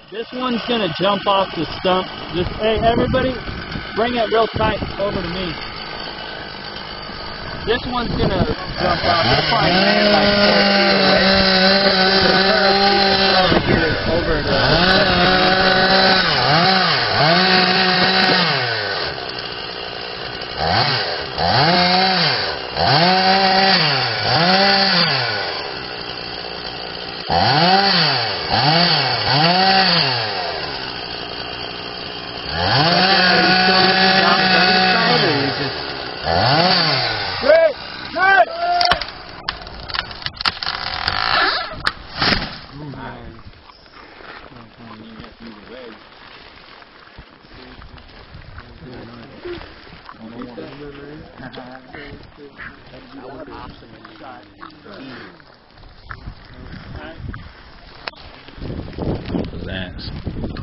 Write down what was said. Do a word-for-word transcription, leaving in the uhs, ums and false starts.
This one's going to jump off the stump. Just, hey, everybody, bring it real tight over to me. This one's going to jump off. It'll probably land like four feet away. Over to Thanks.